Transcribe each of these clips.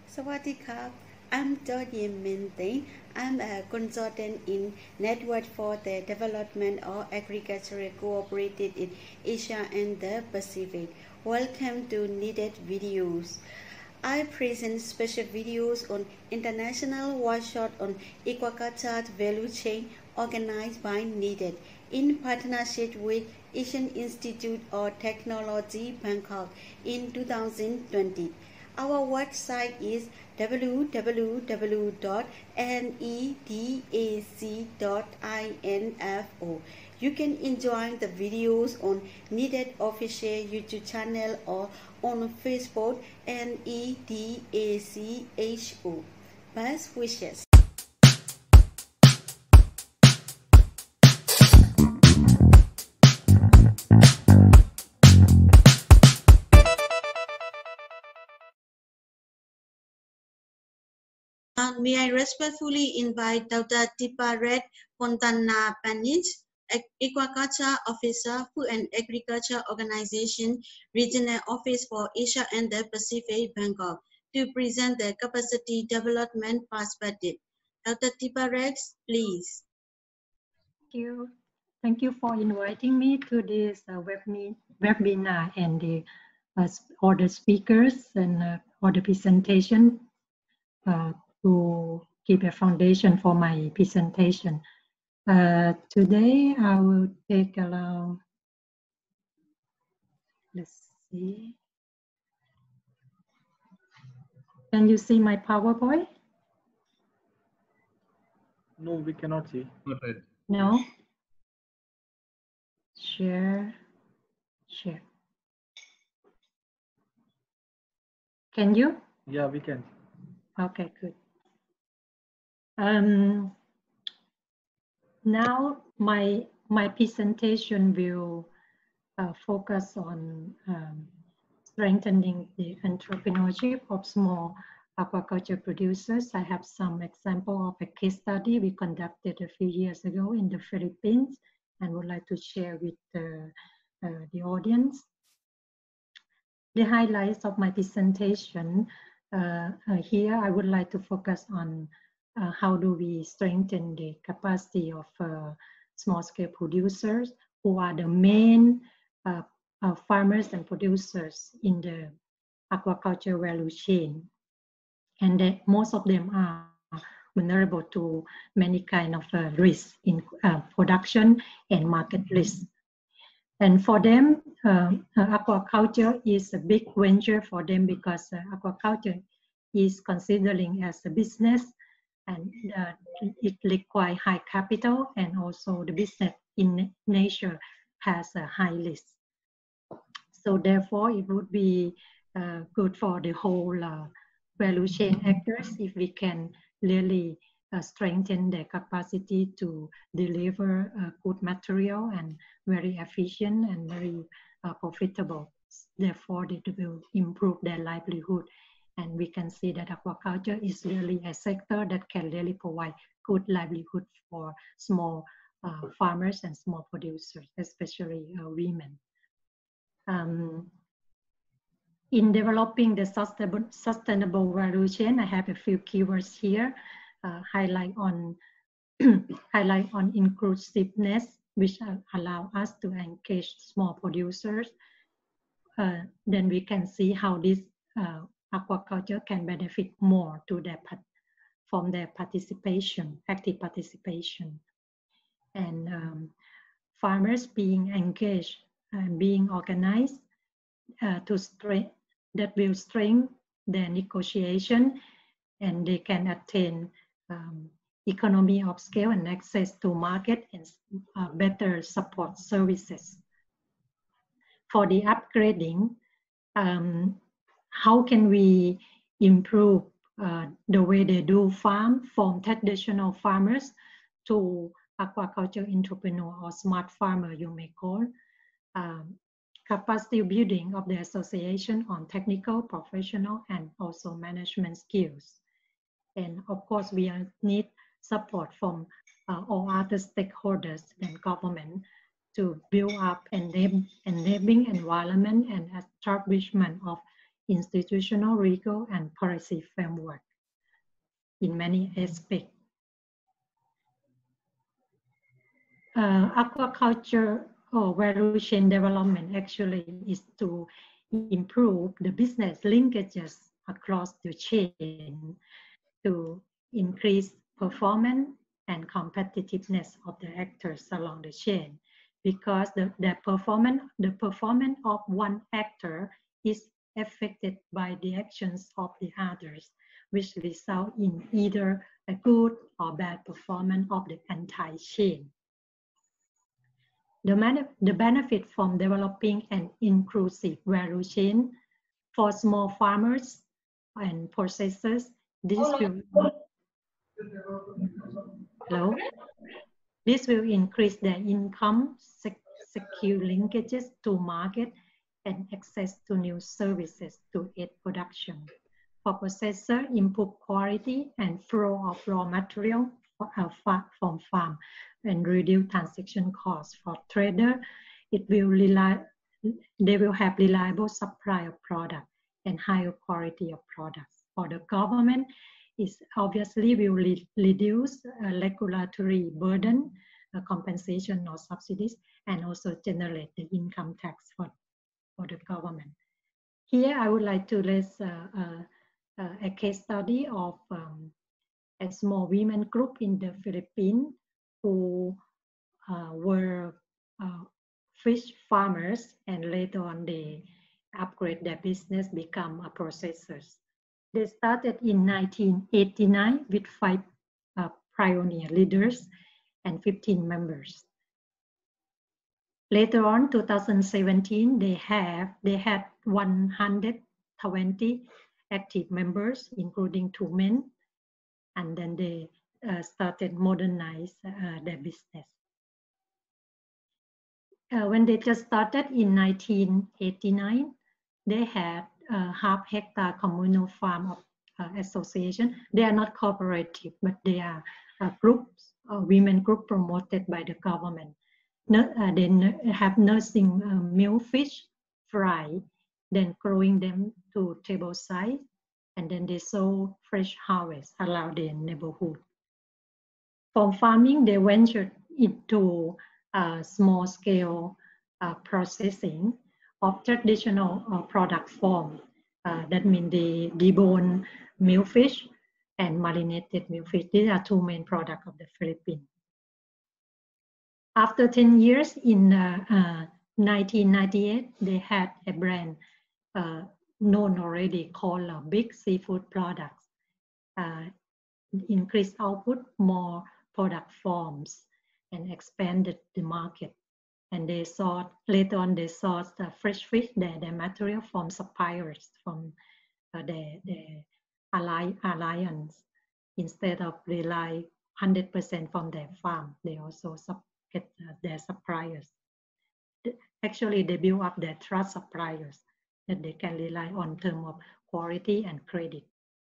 Sawadee I'm Georgie Minte. I'm a consultant in Network for the Development of Agricultural Cooperative in Asia and the Pacific. Welcome to Needed Videos. I present special videos on international workshop on aquaculture value chain organized by Needed in partnership with Asian Institute of Technology Bangkok in 2020. Our website is www.nedac.info. You can enjoy the videos on Needed official YouTube channel or on Facebook NEDACHO. Best wishes. May I respectfully invite Dr. Tiparet Pontana Panich, Aquaculture Officer, Food and Agriculture Organization, Regional Office for Asia and the Pacific, Bangkok, to present the capacity development perspective. Dr. Tiparet, please. Thank you for inviting me to this webinar and all the speakers and all the presentation to give a foundation for my presentation. Today I will take along, let's see. Can you see my PowerPoint? No, we cannot see. No? Share. Can you? Yeah, we can. Okay, good. Now my presentation will focus on strengthening the entrepreneurship of small aquaculture producers. I have some example of a case study we conducted a few years ago in the Philippines and would like to share with the audience. The highlights of my presentation here, I would like to focus on how do we strengthen the capacity of small-scale producers who are the main farmers and producers in the aquaculture value chain. And most of them are vulnerable to many kind of risks in production and market risks. And for them, aquaculture is a big venture for them because aquaculture is considering as a business, and it requires high capital, and also the business in nature has a high risk. So therefore, it would be good for the whole value chain actors if we can really strengthen their capacity to deliver good material and very efficient and very profitable. Therefore, it will improve their livelihood. And we can see that aquaculture is really a sector that can really provide good livelihood for small farmers and small producers, especially women. In developing the sustainable value chain, I have a few keywords here. Highlight on inclusiveness, which allow us to engage small producers. Then we can see how this aquaculture can benefit more to from their participation, active participation, and farmers being engaged and being organized that will strengthen their negotiation, and they can attain economy of scale and access to market and better support services. For the upgrading, how can we improve the way they do farm from traditional farmers to aquaculture entrepreneur or smart farmer, you may call. Capacity building of the association on technical, professional, and also management skills. And of course, we need support from all other stakeholders and government to build up enabling environment and establishment of institutional, legal, and policy framework in many aspects. Aquaculture or value chain development actually is to improve the business linkages across the chain to increase performance and competitiveness of the actors along the chain, because the performance of one actor is affected by the actions of the others, which result in either a good or bad performance of the entire chain. The benefit from developing an inclusive value chain for small farmers and processors, this will increase their income, secure linkages to market, and access to new services to aid production. For processor, improve quality and flow of raw material from farm and reduce transaction costs. For trader, they will have reliable supply of product and higher quality of products. For the government, it obviously will reduce regulatory burden, compensation or subsidies, and also generate the income tax for the government. Here, I would like to list a case study of a small women group in the Philippines who were fish farmers, and later on they upgrade their business, become processors. They started in 1989 with 5 pioneer leaders and 15 members. Later on, 2017, they had 120 active members, including 2 men, and then they started modernize their business. When they just started in 1989, they had a half-hectare communal farm association. They are not cooperative, but they are groups, women group promoted by the government. They have nursing milk fish, fry, then growing them to table size, and then they sold fresh harvest around their neighborhood. From farming, they ventured into small-scale processing of traditional product form. That means they debone milkfish and marinated milkfish. These are 2 main products of the Philippines. After 10 years, in 1998, they had a brand known already called Big Seafood Products. Increased output, more product forms, and expanded the market. And they sought, later on, they sourced fresh fish, their material from suppliers, from the alliance, instead of rely 100% from their farm. They also get their suppliers. Actually, they build up their trust suppliers that they can rely on in terms of quality and credit.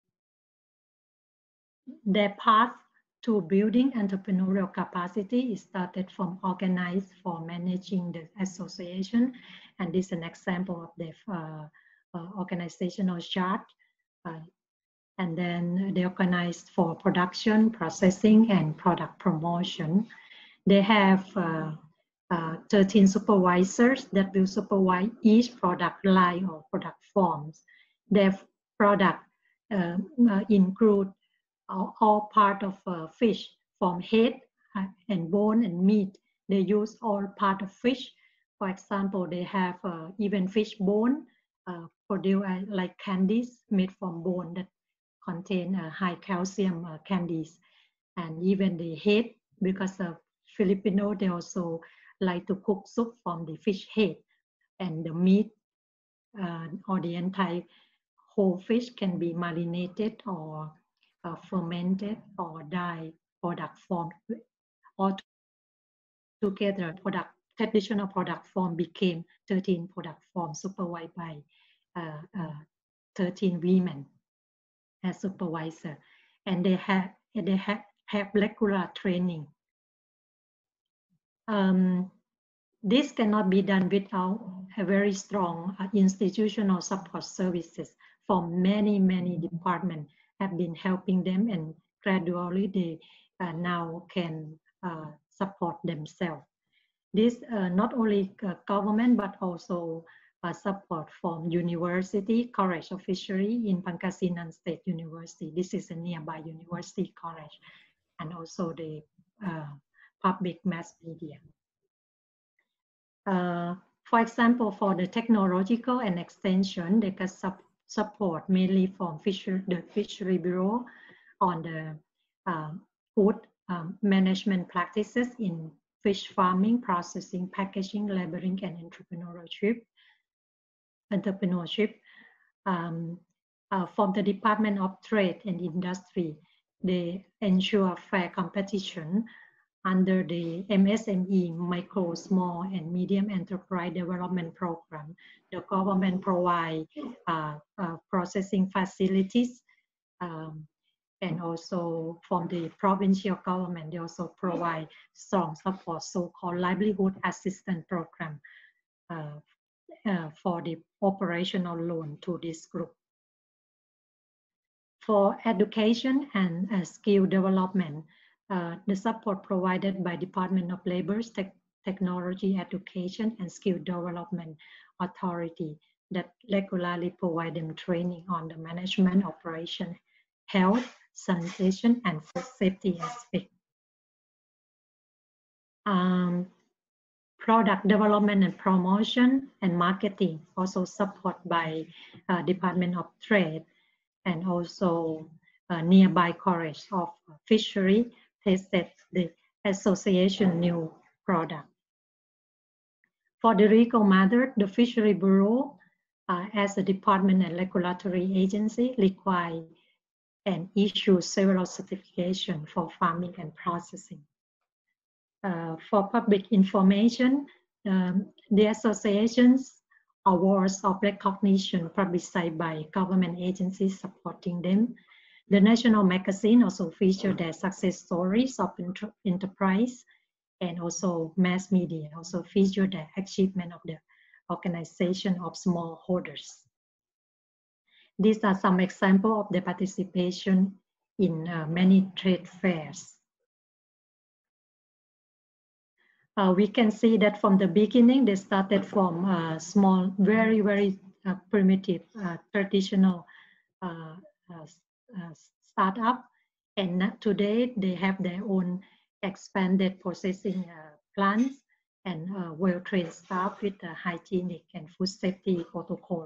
Their path to building entrepreneurial capacity is started from organized for managing the association, and this is an example of the organizational chart. And then they organized for production, processing, and product promotion. They have 13 supervisors that will supervise each product line or product forms. Their product include all part of fish, from head and bone and meat. They use all part of fish. For example, they have even fish bone produced like candies made from bone that contain high calcium candies. And even the head, because of Filipino, they also like to cook soup from the fish head. And the meat or the entire whole fish can be marinated or fermented or dyed product form. All together, traditional product form became 13 product forms supervised by 13 women as supervisor, and they have regular training. this cannot be done without a very strong institutional support services from many departments have been helping them, and gradually they now can support themselves. This not only government but also support from university, College of Fishery in Pangasinan State University. This is a nearby university college, and also the public mass media. For example, for the technological and extension, they can support mainly from the Fishery Bureau on the food management practices in fish farming, processing, packaging, labeling, and entrepreneurship. From the Department of Trade and Industry, they ensure fair competition under the MSME, Micro, Small, and Medium Enterprise Development Program. The government provides processing facilities, and also from the provincial government, they also provide strong support, so-called livelihood assistance program for the operational loan to this group. For education and skill development, the support provided by Department of Labor's Technology, Education, and Skill Development Authority that regularly provide them training on the management, operation, health, sanitation, and food safety aspect. Product development and promotion and marketing also support by Department of Trade, and also nearby College of Fishery tested the association new product. For the legal matter, the Fishery Bureau, as a department and regulatory agency, require and issue several certifications for farming and processing. For public information, the association's awards of recognition published by government agencies supporting them. The national magazine also featured their success stories of enterprise, and also mass media also featured the achievement of the organization of smallholders. These are some examples of the participation in many trade fairs. We can see that from the beginning, they started from small, very primitive, traditional startup, and today they have their own expanded processing plants and well-trained staff with a hygienic and food safety protocol.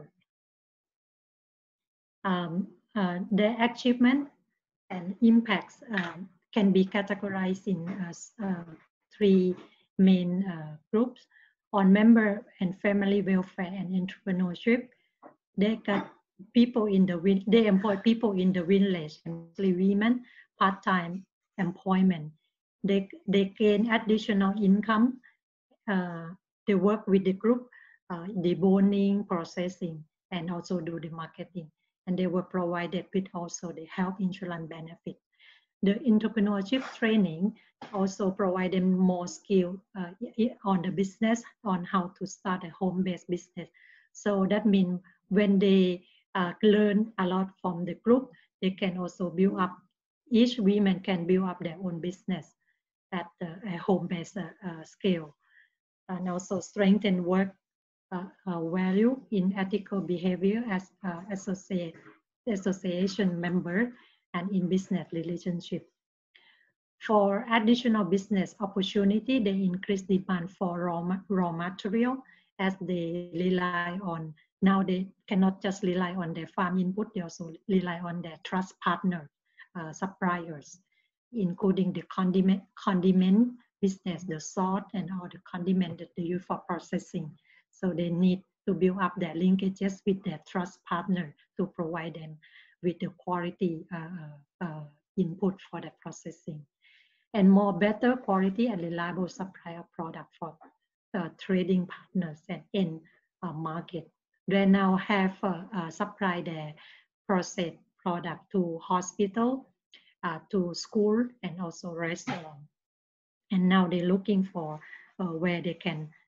Their achievement and impacts can be categorized in three main groups. On member and family welfare and entrepreneurship, they got people in the they employ people in the village, mostly women, part-time employment. They gain additional income. They work with the group, deboning, processing, and also do the marketing. And they were provided with also the health insurance benefit. The entrepreneurship training also provide them more skill on the business, on how to start a home-based business. So that means when they learn a lot from the group, they can also build up, each woman can build up their own business at a home-based scale. And also strengthen work value in ethical behavior as association member and in business relationship. For additional business opportunity, they increase demand for raw material as they rely on, now they cannot just rely on their farm input, they also rely on their trust partner suppliers, including the condiment business, the salt and all the condiment that they use for processing. So they need to build up their linkages with their trust partner to provide them with the quality input for the processing, and more better quality and reliable supply of product for trading partners and in market. They now have supplied their processed product to hospital, to school, and also restaurant. And now they're looking for where they can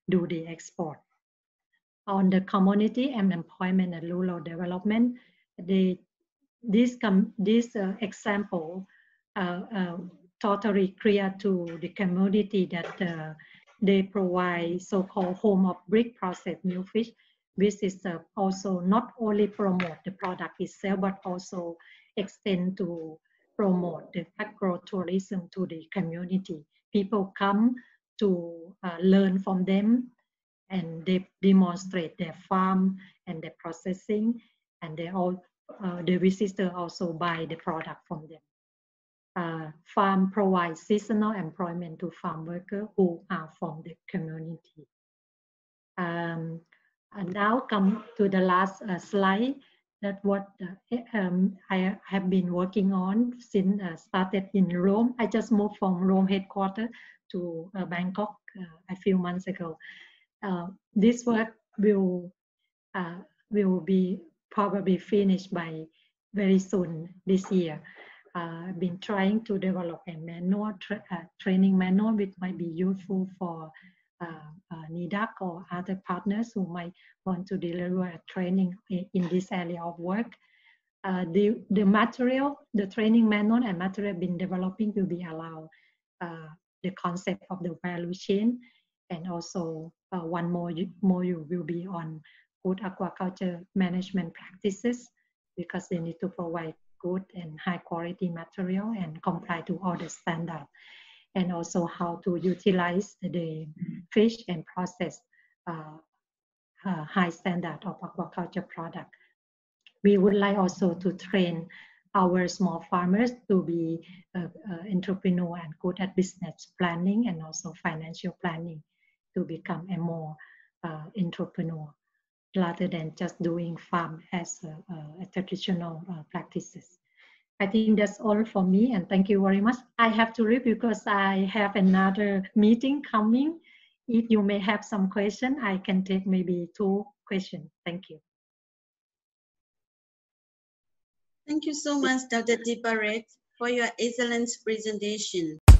do the export. On the community and employment and rural development, this example totally clear to the community that they provide so-called home of brick processed new fish, which is also not only promote the product itself, but also extend to promote the agro-tourism to the community. People come to learn from them, and they demonstrate their farm and their processing, and the visitor also buy the product from them. Farm provides seasonal employment to farm workers who are from the community. And now come to the last slide. That's what I have been working on since started in Rome. I just moved from Rome headquarters to Bangkok a few months ago. This work will be probably finished by very soon this year. I've been trying to develop a manual, training manual, which might be useful for NIDAC or other partners who might want to deliver a training in this area of work. The material, the training manual and material been developing will be allowed the concept of the value chain, and also one more module will be on good aquaculture management practices, because they need to provide good and high quality material and comply to all the standards, and also how to utilize the fish and process high standard of aquaculture product. We would like also to train our small farmers to be entrepreneur and good at business planning and also financial planning, to become a more entrepreneur rather than just doing farm as a traditional practices. I think that's all for me, and thank you very much. I have to leave because I have another meeting coming. If you may have some question, I can take maybe 2 questions. Thank you. Thank you so much, Dr. Tiparet, for your excellent presentation.